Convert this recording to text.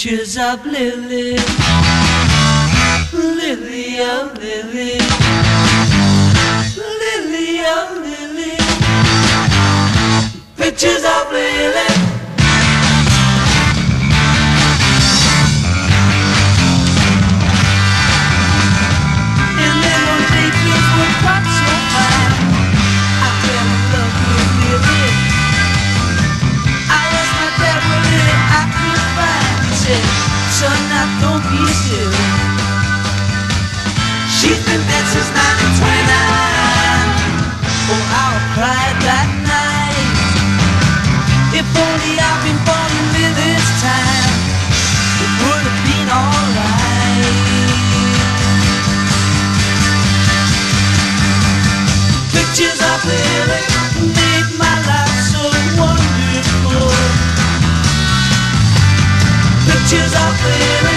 Pictures of Lily, Lily, oh Lily, Lily, oh Lily. Pictures of Lily. And then those daydreams were quite so fine. I fell in love with Lily. I asked my dad where Lily I could find. He said, son, now don't be silly. She's been dead since 1929. Oh, how I cried that night. If only I'd been born in Lily's time, it would have been alright. Pictures of Lily made my life so wonderful. Pictures of Lily.